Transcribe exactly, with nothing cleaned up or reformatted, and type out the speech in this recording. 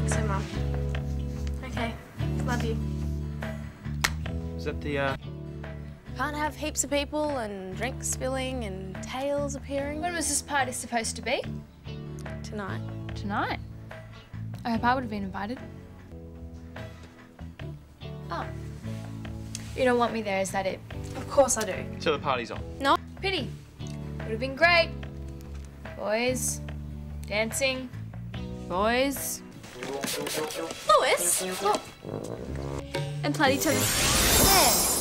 think so, Mum. Okay, love you. Is that the, uh... Can't have heaps of people and drinks spilling and tails appearing. When was this party supposed to be? Tonight. Tonight? I hope I would have been invited. Oh. You don't want me there, is that it? Of course I do. So the party's on? No. Pity. Would have been great. Boys, dancing, boys. Lewis! Oh. And played each other's hair.